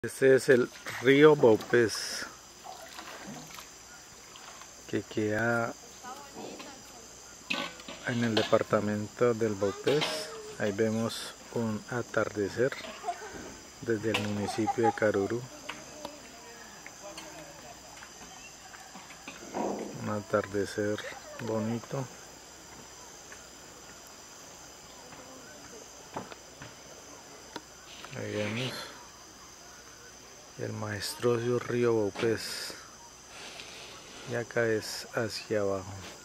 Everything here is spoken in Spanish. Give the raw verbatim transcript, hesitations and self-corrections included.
Este es el río Vaupés, que queda en el departamento del Vaupés. Ahí vemos un atardecer desde el municipio de Caruru. Un atardecer bonito. Ahí vemos el majestuoso río Vaupés, y acá es hacia abajo.